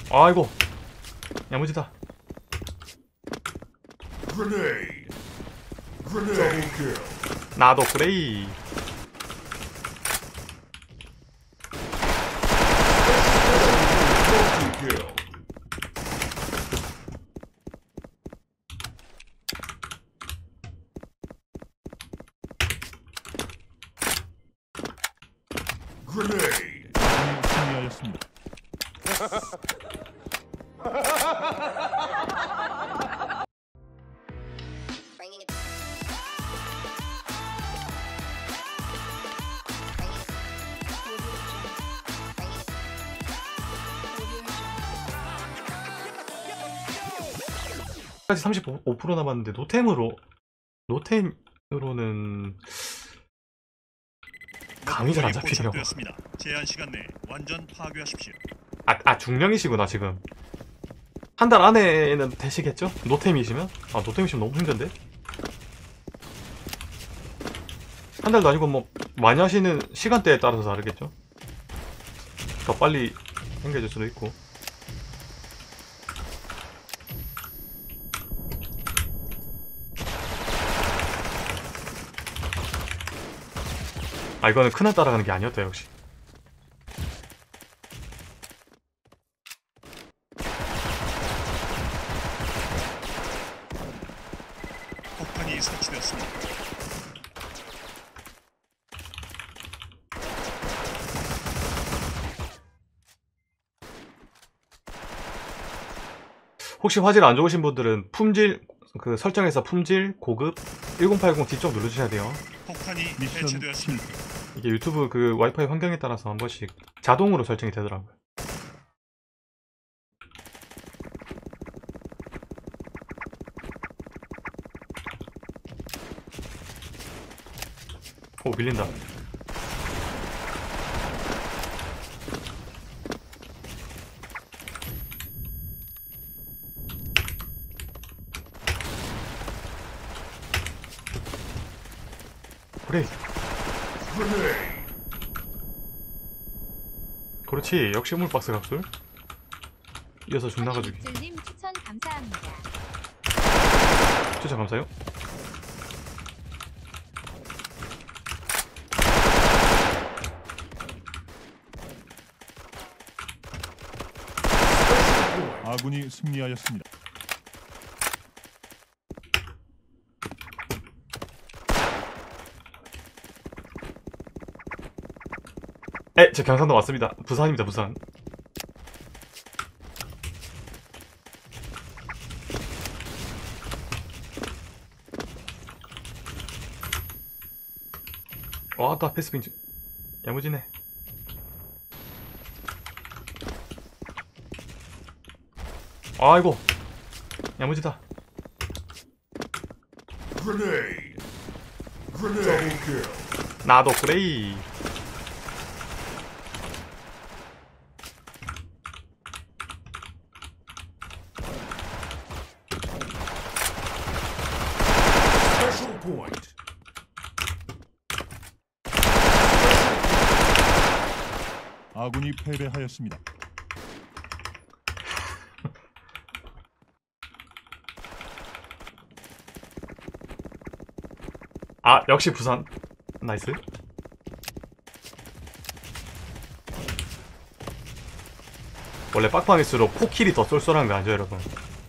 아이고 야무지다. 나도 그레이. 승리하였습니다. 까지 35% 남았는데 노템으로는 감이 잘 안 잡히네요. 제한 시간 내에 완전 파괴하십시오. 중령이시구나. 지금 한 달 안에는 되시겠죠? 노템이시면? 노템이시면 너무 힘든데? 한 달도 아니고 뭐 많이 하시는 시간대에 따라서 다르겠죠? 더 빨리 생겨질 수도 있고. 이거는 큰알 따라가는 게 아니었다 역시. 폭탄이 설치되었습니다. 혹시 화질 안 좋으신 분들은 품질 설정에서 품질 고급 1080 뒤쪽 눌러주셔야 돼요. 폭탄이 해체되었습니다. 이게 유튜브 그 와이파이 환경에 따라서 한 번씩 자동으로 설정이 되더라고요. 오, 밀린다. 그래. 그렇지. 역시 우물박스 각술. 이어서 중 나가주기. 님 추천 감사합니다. 추천 감사요. 아군이 승리하였습니다. 저 경상도 왔습니다. 부산입니다. 부산. 와따 패스빙 야무지네. 아이고 야무지다. 나도 그레이. 아군이 패배하였습니다. 역시 부산. 나이스. 원래 빡빡일수록 포킬이 더 쏠쏠한 거 아죠 여러분?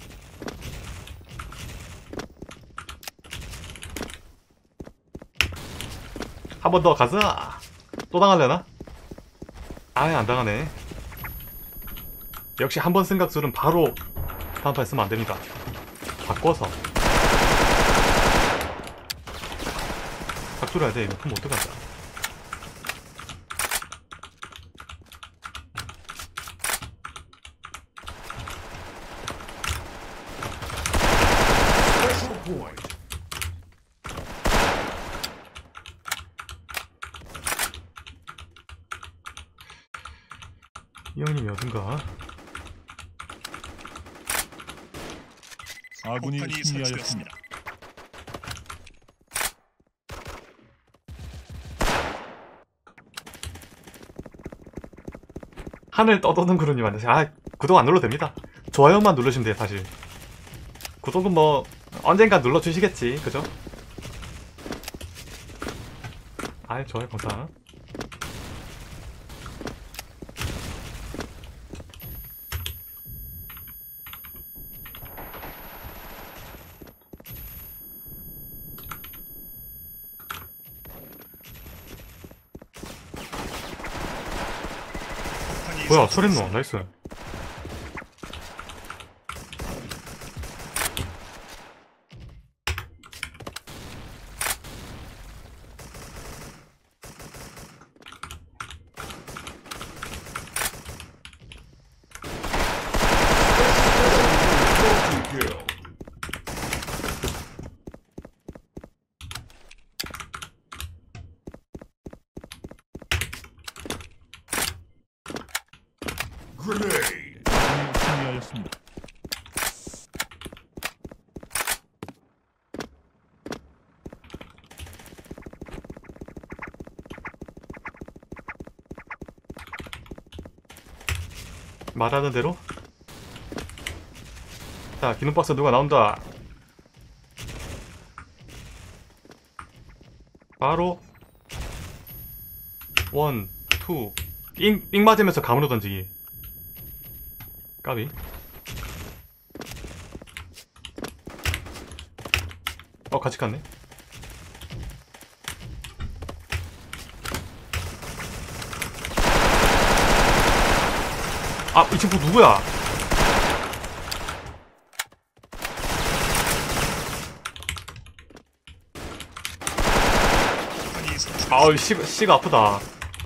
한 번 더 가자. 또 당하려나? 아예 안 당하네. 역시 한 번 쓴 각술은 바로 다음 판 쓰면 안 됩니다. 바꿔서 각술해야 돼. 이거 그럼 어떡하자. 이 형님이 어딘가? 아군이 승리하였습니다. 하늘 떠도는 구름이 많으세요. 구독 안 눌러도 됩니다. 좋아요만 누르시면 돼요 사실. 구독은 뭐 언젠가 눌러주시겠지 그죠? 아이 좋아요 감사. 폭탄이 뭐야 설치되었습니다. 소리노 나이스. 아군이 승리하였습니다. 말하는 대로. 자 기능박스 누가 나온다. 바로 원, 투 삥 맞으면서 감으로 던지기. 까비. 같이 갔네. 아, 이 친구 누구야? 폭탄이 설치되었습니다. 아우, 씨가 아프다.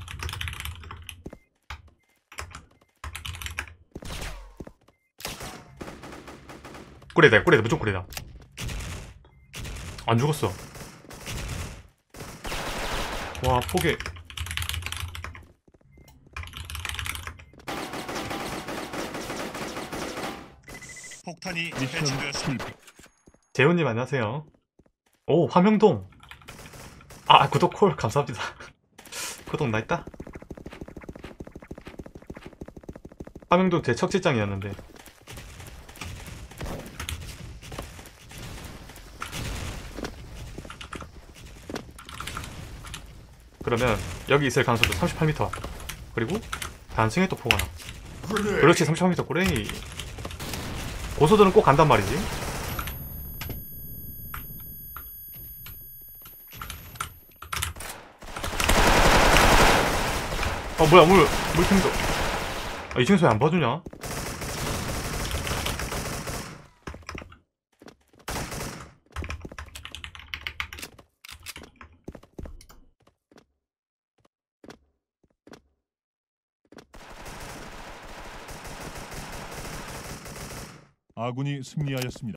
꼬리다, 무조건 꼬리다. 안 죽었어. 와, 포개. 폭탄이 미션 해체되었습니다. 실패. 재훈님 안녕하세요. 오, 화명동. 아, 구독 콜 감사합니다. 구독 나 있다. 화명동 제 척지장이었는데. 그러면 여기 있을 가능성도 38m. 그리고 단층에 또 포가 나. 그렇지 38m 꼬레이. 고소들은 꼭 간단 말이지. 뭐야 물탱도. 이 층에서 왜 안 봐주냐? 아군이 승리하였습니다.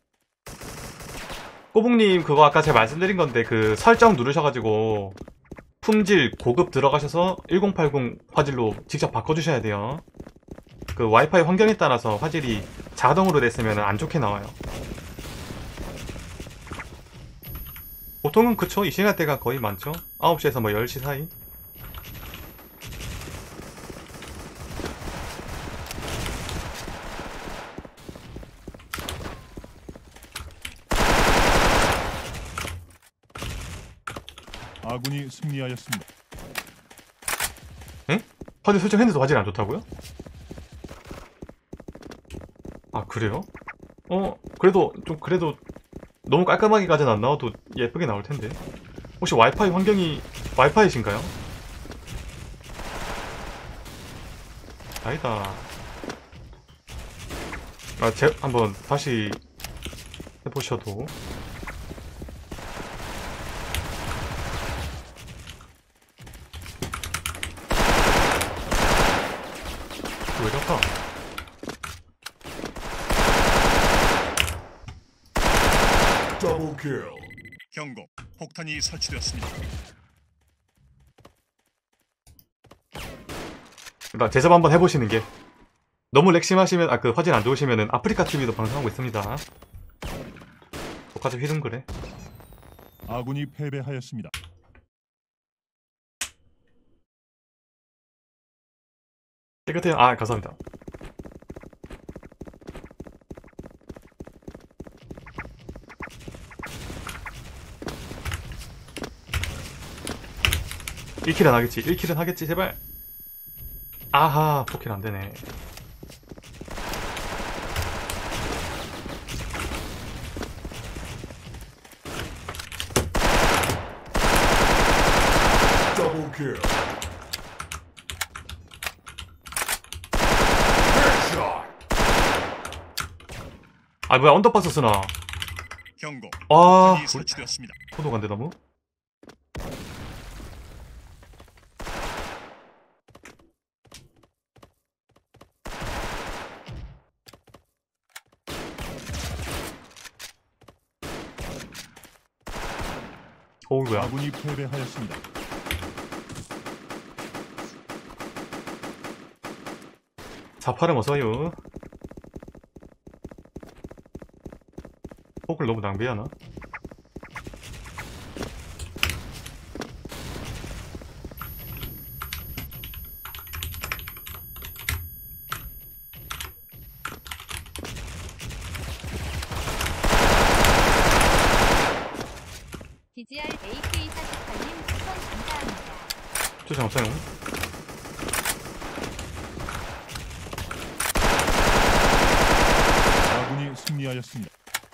꼬북님 그거 아까 제가 말씀드린 건데 그 설정 누르셔가지고 품질 고급 들어가셔서 1080 화질로 직접 바꿔주셔야 돼요. 그 와이파이 환경에 따라서 화질이 자동으로 됐으면 안 좋게 나와요. 보통은 그쵸 이 시간대가 거의 많죠. 9시에서 뭐 10시 사이. 아군이 승리하였습니다. 응? 화질 설정했는데도 화질이 안 좋다고요? 아 그래요? 그래도 너무 깔끔하게까지는 안 나와도 예쁘게 나올 텐데. 혹시 와이파이 환경이 와이파이신가요? 아니다. 한번 다시 해보셔도. 왜 이럴까? 경고. 폭탄이 설치되었습니다. 일단 제접 한번 해보시는 게. 너무 렉심하시면 그 화질 안 좋으시면은 아프리카 TV도 방송하고 있습니다. 똑같이 휘둥그래. 아군이 패배하였습니다. 깨끗해요. 아 감사합니다. 1킬은 하겠지. 1킬은 하겠지. 제발. 아하, 4킬 안되네. Double kill. Headshot. 아, 뭐야, 언더파스 쓰나. 경고. 아, 폭탄이 설치되었습니다. 포도 간대, 너무. 어우, 뭐야. 아군이 패배하였습니다. 자파름 어서요. 폭을 너무 낭비하나? DGR AK48님 추천 감사합니다. 투장 없어요. 아군이 승리하였습니다.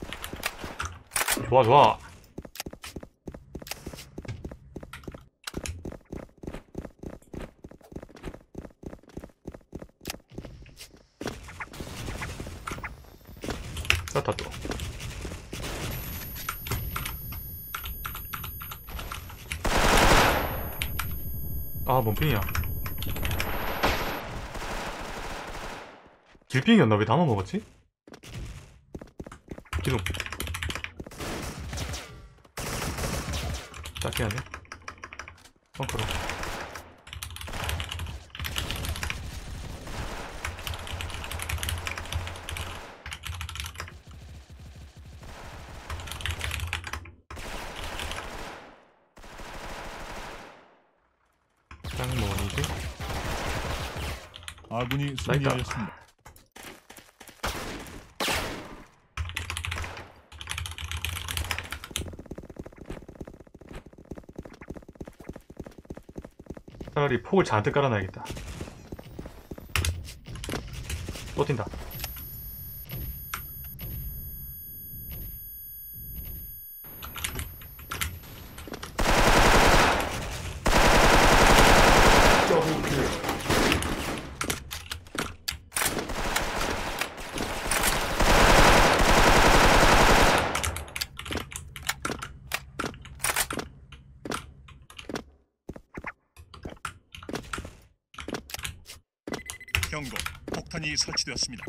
좋아, 좋아. 쐈다 또. 아, 뭔 핑이야. 길핑이었나? 왜 나만 먹었지? 기둥. 짧게 하네. 펑크로. 쌍머니지? 아군이 승리하였습니다. 차라리 폭을 잔뜩 깔아놔야겠다. 또 뛴다. Double kill. 경고. 폭탄이 설치되었습니다.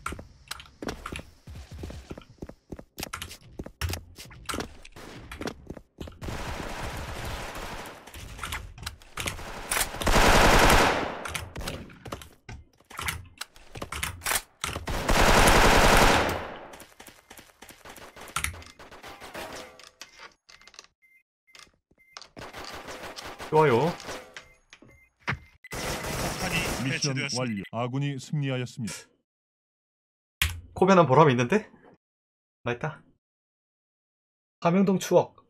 좋아요. 폭탄이 미션 해체되었습니다. 완료. 아군이 승리하였습니다. 코변한 보람이 있는데? 나 있다. 함영동 추억.